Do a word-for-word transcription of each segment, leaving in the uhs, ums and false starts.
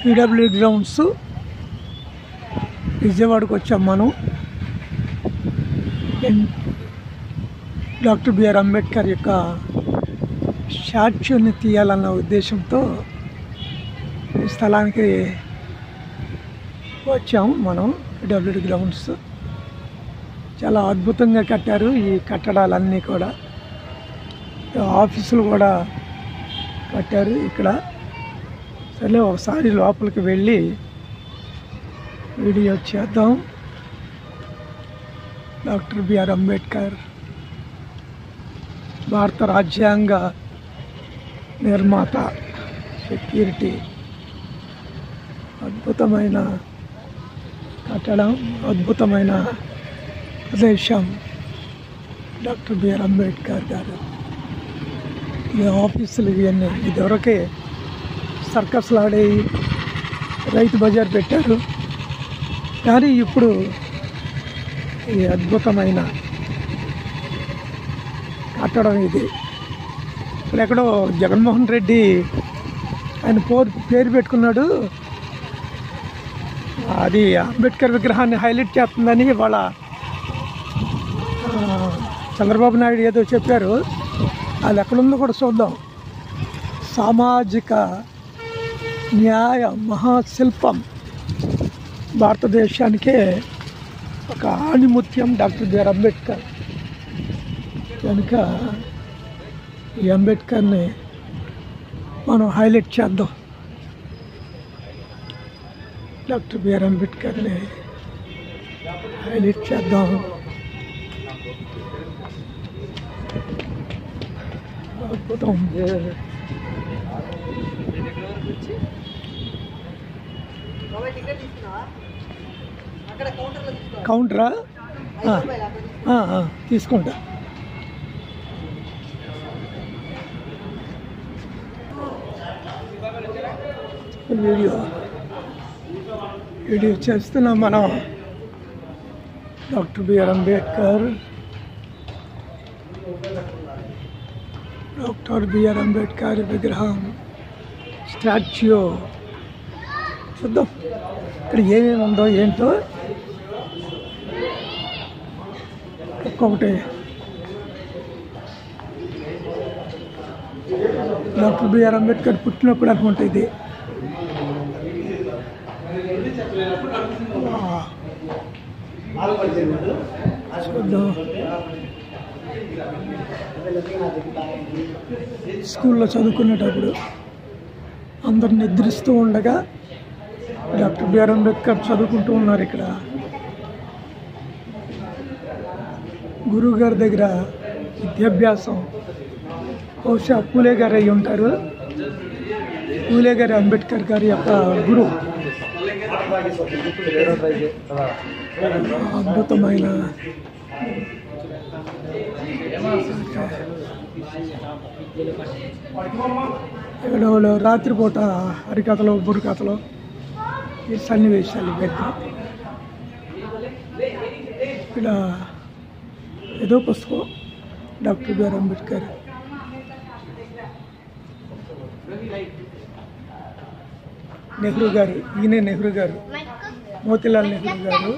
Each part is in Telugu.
పీడబ్ల్యూ గ్రౌండ్స్ విజయవాడకు వచ్చాం మనం. డాక్టర్ బిఆర్ అంబేద్కర్ యొక్క స్టాచ్యూని తీయాలన్న ఉద్దేశంతో ఈ స్థలానికి వచ్చాము మనం. పీడబ్ల్యూ గ్రౌండ్స్ చాలా అద్భుతంగా కట్టారు ఈ కట్టడాలన్నీ కూడా. ఆఫీసులు కూడా కట్టారు ఇక్కడ. సరే ఒకసారి లోపలికి వెళ్ళి వీడియో చేద్దాం. డాక్టర్ బిఆర్ అంబేద్కర్ భారత రాజ్యాంగ నిర్మాత, సెక్యూరిటీ, అద్భుతమైన కట్టడం, అద్భుతమైన ప్రదేశం డాక్టర్ బిఆర్ అంబేద్కర్ గారు. ఈ ఆఫీసులు ఇవన్నీ ఇదివరకే సర్కస్లు ఆడే రైతు బజార్ పెట్టారు, కానీ ఇప్పుడు ఈ అద్భుతమైన కట్టడం ఇది. ఇక్కడెక్కడో జగన్మోహన్ రెడ్డి ఆయన పేరు పేరు పెట్టుకున్నాడు, అది అంబేద్కర్ విగ్రహాన్ని హైలైట్ చేస్తుందని వాళ్ళ చంద్రబాబు నాయుడు ఏదో చెప్పారు. అది ఎక్కడుందో కూడా చూద్దాం. సామాజిక న్యాయ మహాశిల్పం, భారతదేశానికే ఒక ఆణిముత్యం డాక్టర్ బిఆర్ అంబేద్కర్ కనుక ఈ అంబేద్కర్ని మనం హైలైట్ చేద్దాం. డాక్టర్ బిఆర్ అంబేద్కర్ని హైలైట్ చేద్దాం. అద్భుతం. కౌంటరా? తీసుకుంటా. వీడియో వీడియో చేస్తున్నాం మనం. Doctor B R Ambedkar doctor B R Ambedkar విగ్రహం స్టాచ్యూ చూద్దాం ఇక్కడ ఏమేమి ఉందో ఏంటో. ఒక్కొక్కటి డాక్టర్ బిఆర్ అంబేద్కర్ పుట్టినప్పుడు అనుకుంటా ఇది. చూద్దాం. స్కూల్లో చదువుకునేటప్పుడు అందరు నిద్రిస్తూ ఉండగా డాక్టర్ బిఆర్ అంబేద్కర్ చదువుకుంటూ ఉన్నారు ఇక్కడ. గురువు గారి దగ్గర విద్యాభ్యాసం బహుశా పూలే గారు అయి ఉంటారు. పూలే గారి అంబేద్కర్ గారి యొక్క గురువు. అద్భుతమైన ఇక్కడ రాత్రిపూట హరికథలు, బుర్రకథలు, ఈ సన్నివేశాలు పెద్ద. ఇక్కడ ఏదో పుస్తకం డాక్టర్ బిఆర్ అంబేద్కర్. నెహ్రూ గారు, ఈయనే నెహ్రూ గారు, మోతీలాల్ నెహ్రూ గారు.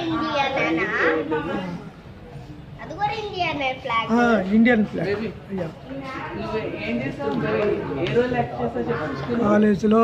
Indian flag. అయ్యా కాలేజీలో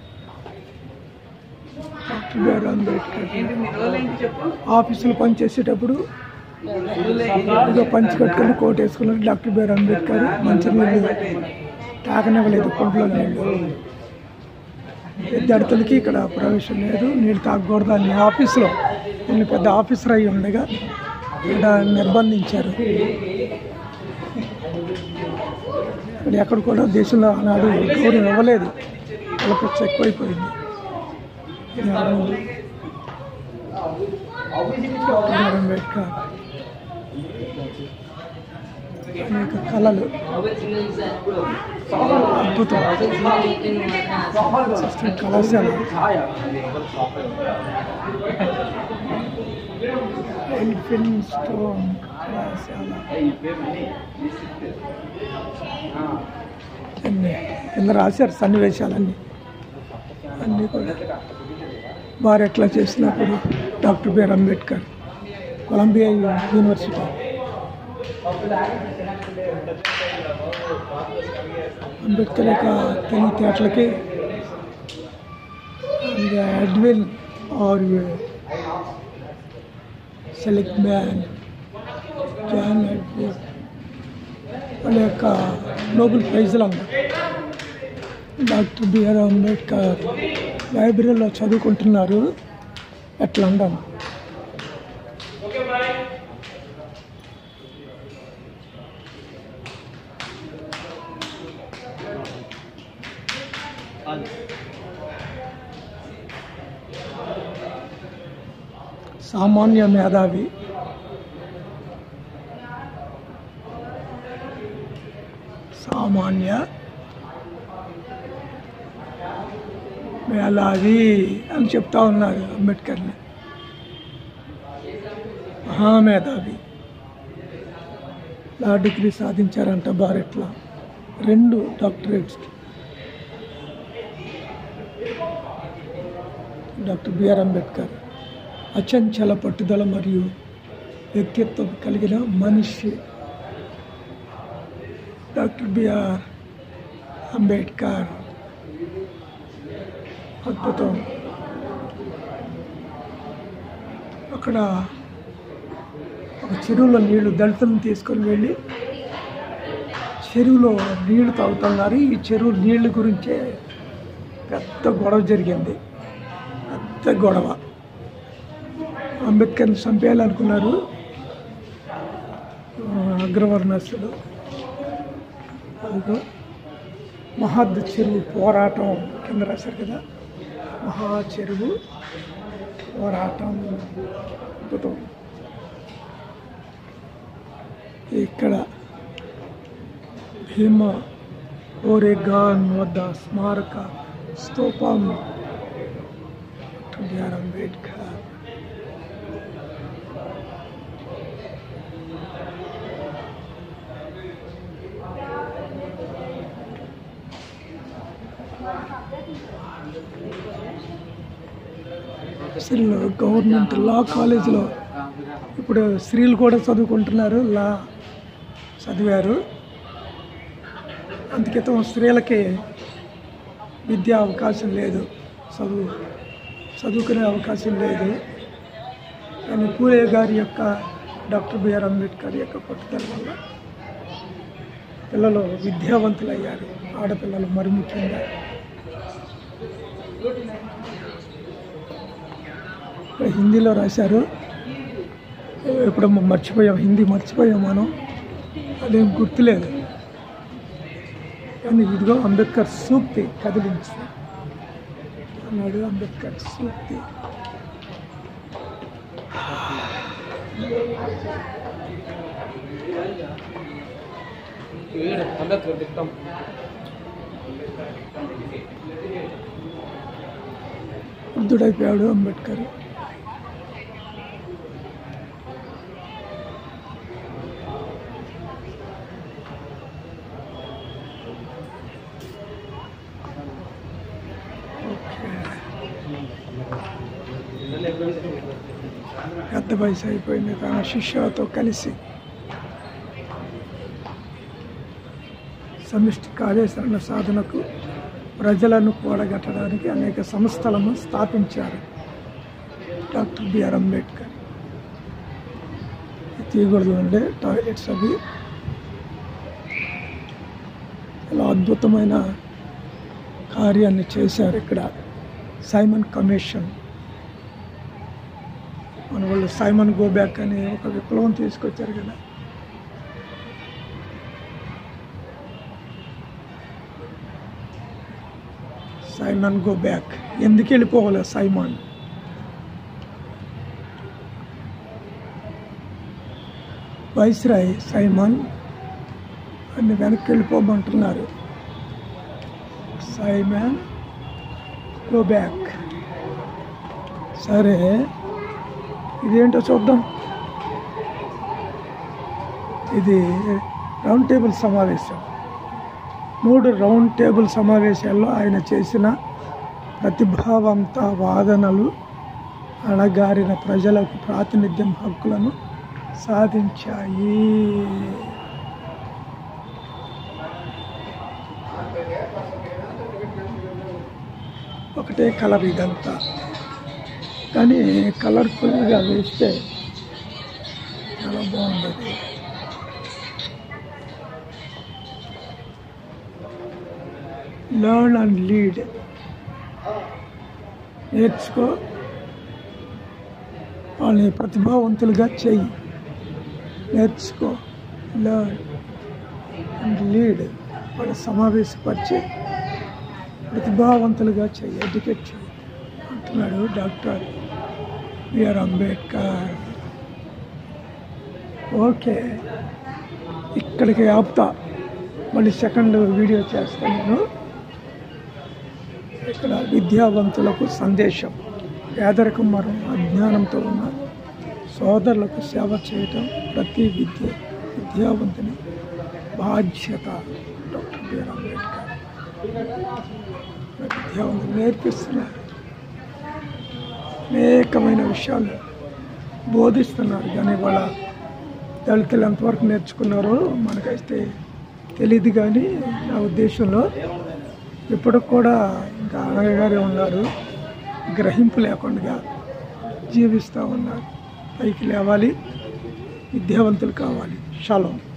డాక్టర్ బిఆర్ అంబేద్కర్ ఆఫీసులో పనిచేసేటప్పుడు ఏదో పంచి కట్టుకుని కోట్ వేసుకున్నారు డాక్టర్ బిఆర్ అంబేద్కర్. మంచినీళ్ళు తాగనివ్వలేదు, కొంట్లో నీళ్ళు. విద్యార్థులకి ఇక్కడ ప్రవేశం లేదు, నీళ్ళు తాగకూడదు అని ఆఫీసులో నేను పెద్ద ఆఫీసర్ అయ్యి ఉండగా ఇక్కడ నిర్బంధించారు. ఇక్కడ ఎక్కడ కూడా దేశంలో ఆనాడు గౌరవం ఇవ్వలేదు, వాళ్ళకి ఎక్కువైపోయింది. అంబేద్కర్ అనేక కళలు, అద్భుతం. కళాశాల, ఎల్ఫిన్ స్టోన్ కళాశాల. కింద రాశారు సన్నివేశాలన్నీ. అన్నీ కూడా వారు ఎట్లా చేసినప్పుడు doctor B R Ambedkar Columbia university Ambedkar యొక్క తెలివితేటలకి Edwin R Seligman John Edwin వాళ్ళ యొక్క నోబెల్ ప్రైజులు అన్నారు. డాక్టర్ బిఆర్ అంబేద్కర్ లైబ్రరీలో చదువుకుంటున్నారు అట్ లండన్. సామాన్య మేధావి, సామాన్య మేధావి అని చెప్తా ఉన్నారు అంబేద్కర్ని. మహామేధావి, లా డిగ్రీ సాధించారంట భారత్లో, రెండు డాక్టరేట్స్. డాక్టర్ బిఆర్ అంబేద్కర్ అచంచల పట్టుదల మరియు వ్యక్తిత్వం కలిగిన మనిషి. డాక్టర్ బిఆర్ అంబేద్కర్ అద్భుతం. అక్కడ ఒక చెరువులో నీళ్లు దళితులను తీసుకొని వెళ్ళి చెరువులో నీళ్లు తాగుతున్నారు. ఈ చెరువు నీళ్ళ గురించే పెద్ద గొడవ జరిగింది, పెద్ద గొడవ. అంబేద్కర్ని చంపేయాలనుకున్నారు అగ్రవర్ణస్తులు. అదిగో మహద్ చెరువు పోరాటం కింద రాశారు కదా, మహా చెరువు పోరాటం. అద్భుతం. ఇక్కడ భీమ ఓరెగాన్ వద్ద స్మారక స్తూపం డాక్టర్ బిఆర్ అంబేద్కర్. అసలు గవర్నమెంట్ లా కాలేజీలో ఇప్పుడు స్త్రీలు కూడా చదువుకుంటున్నారు, లా చదివారు. అందుకితం స్త్రీలకి విద్యా అవకాశం లేదు, చదువు చదువుకునే అవకాశం లేదు. కానీ పూలే గారి యొక్క, డాక్టర్ బిఆర్ అంబేద్కర్ యొక్క పట్టుదల వల్ల పిల్లలు విద్యావంతులు అయ్యారు, ఆడపిల్లలు మరి ముఖ్యంగా. హిందీలో రాశారు, ఇప్పుడు మర్చిపోయాం, హిందీ మర్చిపోయాం మనం, అదేం గుర్తులేదు. కానీ ఇదిగో అంబేద్కర్ సూక్తి కదిలించి అన్నాడు. అంబేద్కర్ సూక్తి వృద్ధుడైపోయాడు అంబేద్కర్. పెద్ద వయసు అయిపోయింది. తన శిష్యులతో కలిసి సమిష్టి కార్యాచరణ సాధనకు ప్రజలను కూడగట్టడానికి అనేక సంస్థలను స్థాపించారు డాక్టర్ బిఆర్ అంబేద్కర్. తీయకూడదు ఉండే టాయిలెట్స్ అవి ఇలా అద్భుతమైన కార్యాన్ని చేశారు. ఇక్కడ సైమన్ కమిషన్, మన వాళ్ళు సైమన్ గో బ్యాక్ అని ఒక విప్లవం తీసుకొచ్చారు కదా. సైమన్ గో బ్యాక్, ఎందుకు వెళ్ళిపోవాలి సైమన్? వైస్రాయ్ సైమన్ అని వెనక్కి వెళ్ళిపోమంటున్నారు. Simon go back. సరే, ఇదేంటో చూద్దాం. ఇది రౌండ్ టేబుల్ సమావేశం. మూడు రౌండ్ టేబుల్ సమావేశాల్లో ఆయన చేసిన ప్రతిభావంత వాదనలు అణగారిన ప్రజలకు ప్రాతినిధ్యం హక్కులను సాధించాయి. ఒకటే కలర్ ఇదంతా, కానీ కలర్ఫుల్గా వేస్తే చాలా బాగుండేది. లర్న్ అండ్ లీడ్, నేర్చుకో, వాళ్ళని ప్రతిభావంతులుగా చెయ్యి. నేర్చుకో, లర్న్ అండ్ లీడ్, వాళ్ళని సమావేశపరిచి ప్రతిభావంతులుగా చెయ్యి, ఎడ్యుకేట్ చెయ్యి అంటున్నాడు డాక్టర్ బిఆర్ అంబేద్కర్. ఓకే, ఇక్కడికి ఆపుతా, మళ్ళీ సెకండ్ వీడియో చేస్తాను నేను. ఇక్కడ విద్యావంతులకు సందేశం. పేదరికం మరియు అజ్ఞానంతో ఉన్న సోదరులకు సేవ చేయటం ప్రతి విద్య విద్యావంతుని బాధ్యత. డాక్టర్ బిఆర్ అంబేద్కర్ విద్యావంతులు నేర్పిస్తున్నారు, అనేకమైన విషయాలు బోధిస్తున్నారు. కానీ వాళ్ళ దళితులు ఎంతవరకు నేర్చుకున్నారో మనకైతే తెలియదు. కానీ నా ఉద్దేశంలో ఇప్పటికి కూడా ఇంకా అనగానే ఉన్నారు, గ్రహింపు లేకుండా జీవిస్తూ ఉన్నారు. పైకి లేవాలి, విద్యావంతులు కావాలి. షాలోమ్.